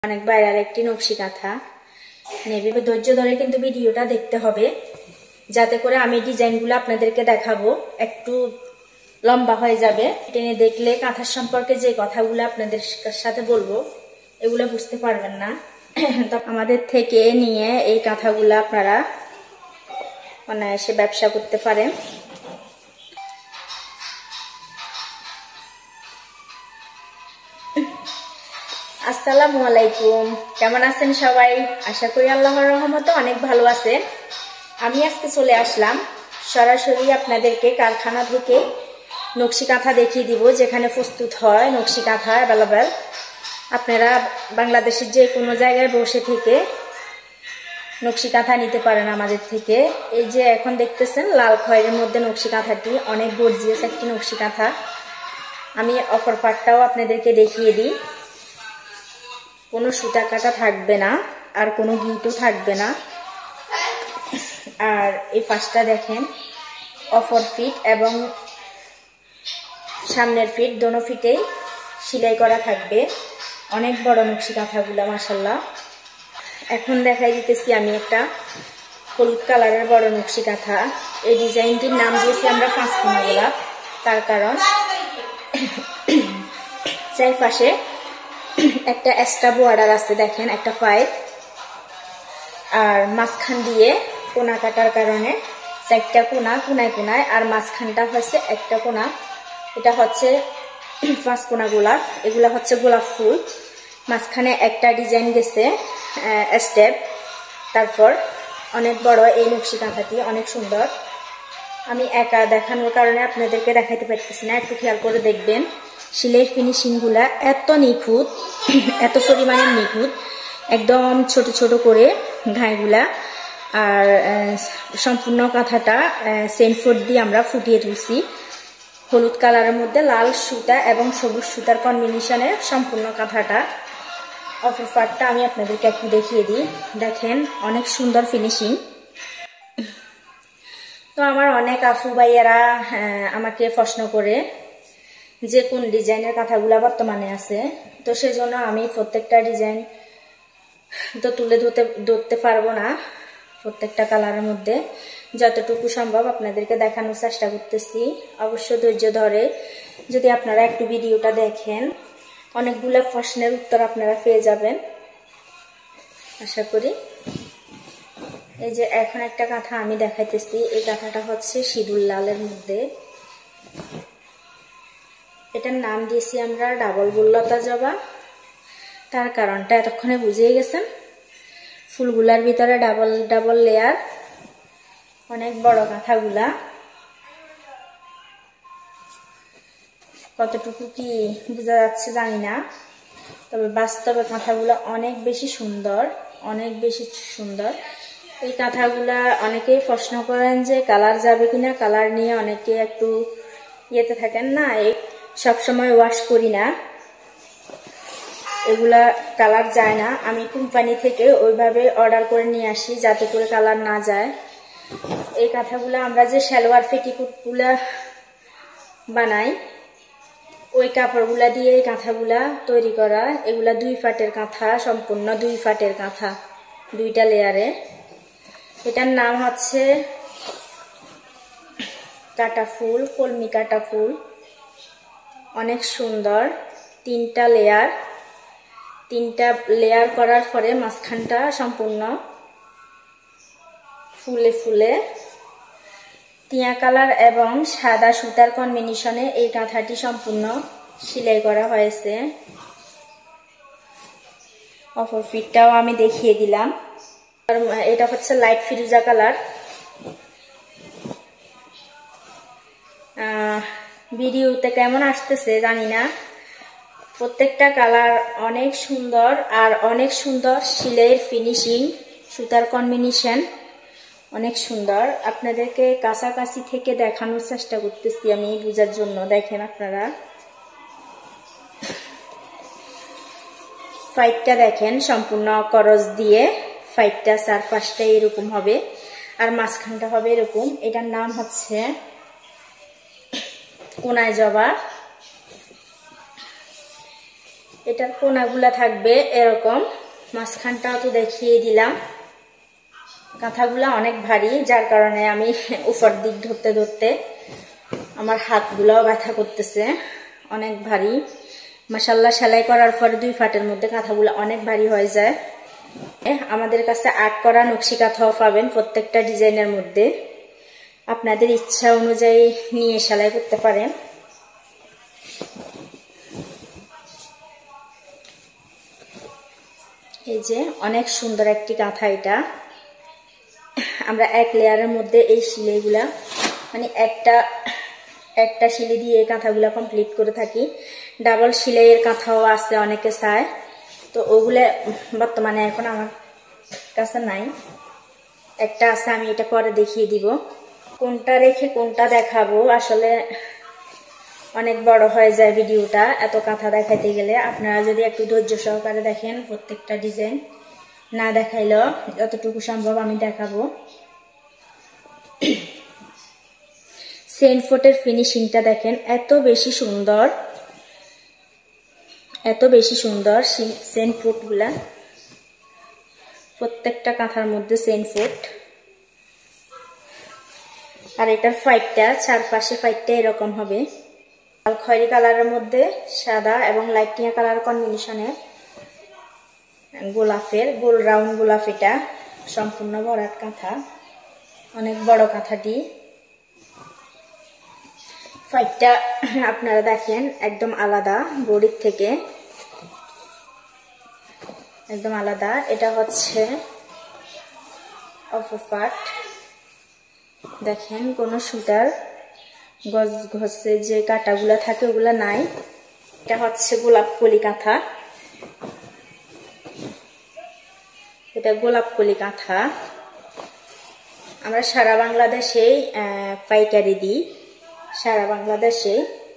অনেক ভাইরাল একটি নকশি কাঁথা নেবে। ধৈর্য ধরে কিন্তু ভিডিওটা দেখতে হবে, যাতে করে আমি ডিজাইনগুলো আপনাদেরকে দেখাবো। একটু লম্বা হয়ে যাবে, টেনে দেখলে কাঁথার সম্পর্কে যে কথাগুলো আপনাদের সাথে বলবো এগুলো বুঝতে পারবেন না। তো আমাদের থেকে নিয়ে এই কাঁথাগুলো আপনারা অনায়াসে ব্যবসা করতে পারেন। আসসালামু আলাইকুম, কেমন আছেন সবাই? আশা করি আল্লাহর রহমতে অনেক ভালো আছেন। আমি আজকে চলে আসলাম সরাসরি আপনাদেরকে কারখানা থেকে নকশি কাঁথা দেখিয়ে দিব, যেখানে প্রস্তুত হয় নকশি কাঁথা অ্যাভেলেবেল। আপনারা বাংলাদেশের যে কোনো জায়গায় বসে থেকে নকশি কাঁথা নিতে পারেন আমাদের থেকে। এই যে এখন দেখতেছেন লাল খয়েরের মধ্যে নকশি কাঁথাটি অনেক গর্জিয়াস একটি নকশি কাঁথা। আমি অপর পার্টটাও আপনাদেরকে দেখিয়ে দিই। কোনো সুতা কাটা থাকবে না, আর কোনো গিটও থাকবে না। আর এই পাশটা দেখেন, অপর ফিট এবং সামনের ফিট দোনো ফিটেই সেলাই করা থাকবে। অনেক বড় নকশি কাঁথাগুলা মাশাআল্লাহ। এখন দেখাই দিতেছি আমি একটা হলুদ কালারের বড় নকশি কাঁথা। এই ডিজাইনটির নাম দিয়েছি আমরা পাঁচকোনা গোলাপ, তার কারণ চারপাশে একটা এক্সট্রা বর্ডার আছে, দেখেন একটা পাইপ, আর মাঝখান দিয়ে কোনা কাটার কারণে চারটা কোনা, কোনায় কোনায়, আর মাঝখানটা হচ্ছে একটা কোনা। এটা হচ্ছে পাঁচকোনা গোলাপ, এগুলা হচ্ছে গোলাপ ফুল। মাঝখানে একটা ডিজাইন গেছে স্টেপ। তারপর অনেক বড় এই নকশি কাঁথাটি, অনেক সুন্দর। আমি একা দেখানোর কারণে আপনাদেরকে দেখাইতে পারতেছি না, একটু খেয়াল করে দেখবেন। সিলের ফিনিশিংগুলা এত নিখুঁত, এত পরিমাণে নিখুঁত, একদম ছোট ছোট করে ঘাইগুলা। আর সম্পূর্ণ কাঁথাটা সেন্টফোর্ড দিয়ে আমরা ফুটিয়ে তুলছি। হলুদ কালারের মধ্যে লাল সুতা এবং সবুজ সুতার কম্বিনেশনে সম্পূর্ণ কাঁথাটা। অপর পার্টটা আমি আপনাদেরকে একটু দেখিয়ে দিই। দেখেন অনেক সুন্দর ফিনিশিং। তো আমার অনেক আপু ভাইয়ারা আমাকে প্রশ্ন করে যে কোন ডিজাইনের কাঁথাগুলা বর্তমানে আছে। তো সেজন্য আমি প্রত্যেকটা ডিজাইন তো তুলে ধরতে পারবো না। প্রত্যেকটা কালারের মধ্যে যতটুকু সম্ভব আপনাদেরকে দেখানোর চেষ্টা করতেছি। অবশ্য ধৈর্য ধরে যদি আপনারা একটু ভিডিওটা দেখেন, অনেকগুলো প্রশ্নের উত্তর আপনারা পেয়ে যাবেন আশা করি। এই যে এখন একটা কাঁথা আমি দেখাইতেছি, এই কাঁথাটা হচ্ছে সিঁদুর লালের মধ্যে। এটার নাম দিয়েছি আমরা ডাবল বল্লতা জবা। তার কারণটা এতক্ষণে বুঝিয়ে গেছেন। ফুলগুলার ভিতরে ডাবল ডাবল লেয়ার, অনেক বড় কাঁথাগুলা। কতটুকু কি বোঝা যাচ্ছে জানি না, তবে বাস্তবে কাঁথাগুলা অনেক বেশি সুন্দর, অনেক বেশি সুন্দর। এই কাঁথাগুলা অনেকেই প্রশ্ন করেন যে কালার যাবে কিনা, কালার নিয়ে অনেকে একটু ইয়েতে থাকেন না, এই সবসময় ওয়াশ করি না, এগুলা কালার যায় না। আমি কোম্পানি থেকে ওইভাবে অর্ডার করে নিয়ে আসি যাতে করে কালার না যায়। এই কাঁথাগুলা আমরা যে সালোয়ার পেটিকোটগুলা বানাই, ওই কাপড়গুলা দিয়ে এই কাঁথাগুলা তৈরি করা। এগুলা 2 ফাটের কাঁথা, সম্পূর্ণ 2 ফাটের কাঁথা, 2টা লেয়ারে। এটার নাম হচ্ছে কাটা ফুল, কলমি কাটা ফুল। অনেক সুন্দর, 3টা লেয়ার। 3টা লেয়ার করার পরে মাঝখানটা সম্পূর্ণ ফুলে ফুলে টিয়া কালার এবং সাদা সুতার কম্বিনেশনে এই কাঁথাটি সম্পূর্ণ সেলাই করা হয়েছে। অপর ফিটটাও আমি দেখিয়ে দিলাম। এটা হচ্ছে লাইট ফিরোজা কালার। ভিডিওতে কেমন আসতেছে জানি না। প্রত্যেকটা কালার অনেক সুন্দর, আর অনেক সুন্দর সেলাইয়ের ফিনিশিং, সুতার কম্বিনেশন অনেক সুন্দর। আপনাদেরকে কাছাকাছি থেকে দেখানোর চেষ্টা করতেছি আমি বোঝার জন্য। দেখেন আপনারা ফাইটটা দেখেন, সম্পূর্ণ করজ দিয়ে ফাইটটা চারপাশটা এরকম হবে, আর মাঝখানটা হবে এরকম। এটার নাম হচ্ছে কোনায় জবা। এটার কোনাগুলা থাকবে এরকম, মাঝখানটাও তো দেখিয়ে দিলাম। কাঁথাগুলা অনেক ভারী, যার কারণে আমি উপর দিক ধরতে ধরতে আমার হাতগুলাও ব্যথা করতেছে, অনেক ভারী। মাশাআল্লাহ সেলাই করার পরে 2 ফাটের মধ্যে কাঁথাগুলো অনেক ভারী হয়ে যায়। আমাদের কাছে আর্ট করা নকশি কাঁথাও পাবেন প্রত্যেকটা ডিজাইনের মধ্যে, আপনাদের ইচ্ছা অনুযায়ী নিয়ে সেলাই করতে পারেন। এই যে অনেক সুন্দর একটি কাঁথা এটা। আমরা 1 লেয়ারের মধ্যে এই সেলাইগুলা মানে একটা সেলাই দিয়ে এই কাঁথাগুলা কমপ্লিট করে থাকি। ডাবল সেলাইয়ের কাঁথাও আছে, অনেকে চায়, তো ওগুলা বর্তমানে এখন আমার কাছে নাই। একটা আছে, আমি এটা পরে দেখিয়ে দিব। কোনটা রেখে কোনটা দেখাবো, আসলে অনেক বড় হয়ে যায় ভিডিওটা এত কাঁথা দেখাইতে গেলে। আপনারা যদি একটু ধৈর্য সহকারে দেখেন, প্রত্যেকটা ডিজাইন না দেখাইলেও যতটুকু সম্ভব আমি দেখাবো। চেইন ফোটের ফিনিশিংটা দেখেন, এত বেশি সুন্দর, এত বেশি সুন্দর চেইন ফোটগুলা। প্রত্যেকটা কাঁথার মধ্যে চেইন ফোট। আর এটার ফাইটটা, চারপাশে ফাইটটা এরকম হবে, লাল খয়েরি কালারের মধ্যে সাদা এবং লাইট টিয়া কালার কম্বিনেশনের গোলাপের গোল রাউন্ড গোলাপ। এটা সম্পূর্ণ ভরাট কাঁথা, অনেক বড় কাঁথাটি। ফাইটটা আপনারা দেখেন একদম আলাদা, বডির থেকে একদম আলাদা। এটা হচ্ছে অপর পার্ট, দেখেন কোনো সুতার ঘষে যে কাটাগুলা থাকে ওগুলা নাই। এটা হচ্ছে গোলাপ কলি কাঁথা, এটা গোলাপ কলি কাঁথা। আমরা সারা বাংলাদেশে পাইকারি দিই, সারা বাংলাদেশে।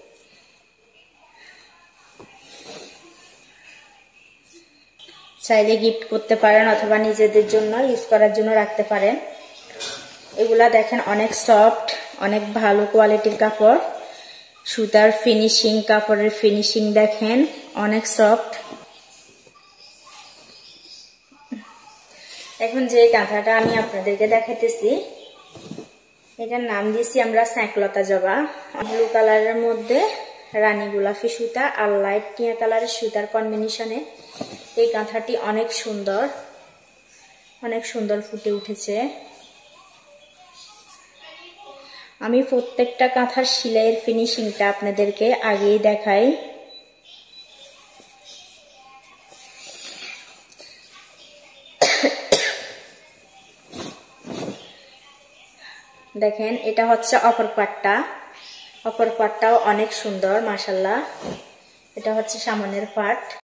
চাইলে গিফট করতে পারেন অথবা নিজেদের জন্য ইউজ করার জন্য রাখতে পারেন। এগুলা দেখেন অনেক সফট, অনেক ভালো কোয়ালিটির কাপড়। সুতার ফিনিশিং, কাপড়ের ফিনিশিং দেখেন অনেক সফট। এখন যে কাঁথাটা আমি আপনাদেরকে দেখাইতেছি, এটার নাম দিয়েছি আমরা স্যাঁকলতা জবা। ব্লু কালারের মধ্যে রানী গোলাপি সুতা আর লাইট টিয়া কালারের সুতার কম্বিনেশনে এই কাঁথাটি অনেক সুন্দর, অনেক সুন্দর ফুটে উঠেছে। আমি প্রত্যেকটা কাঁথার সেলাইয়ের ফিনিশিংটা আপনাদেরকে আগেই দেখাই। দেখেন এটা হচ্ছে অপর পাটটা, অপর পাটটাও অনেক সুন্দর মাশাআল্লাহ। এটা হচ্ছে সামনের পাট।